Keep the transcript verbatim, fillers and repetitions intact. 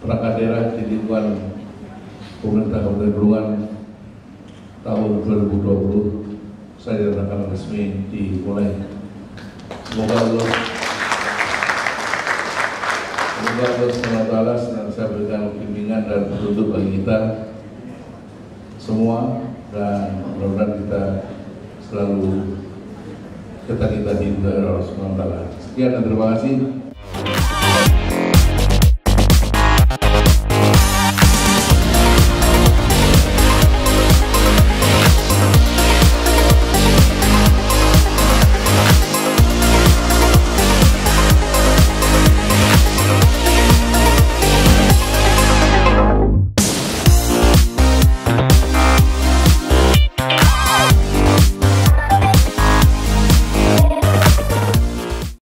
perangkat daerah di lingkungan pemerintah Kabupaten Bulungan tahun dua ribu dua puluh saya akan resmi dimulai. Semoga Allah Semoga Allah subhanahu wa taala senantiasa berikan bimbingan dan petunjuk bagi kita semua, dan mudah-mudahan kita selalu kita kita di Allah subhanahu wa taala. Sekian dan terima kasih.